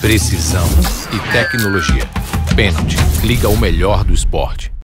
precisão e tecnologia. Pênalti. Liga o melhor do esporte.